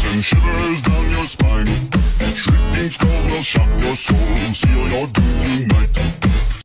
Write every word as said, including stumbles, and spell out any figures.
send shivers down your spine. Shrieking skulls will shock your soul, seal your doom tonight.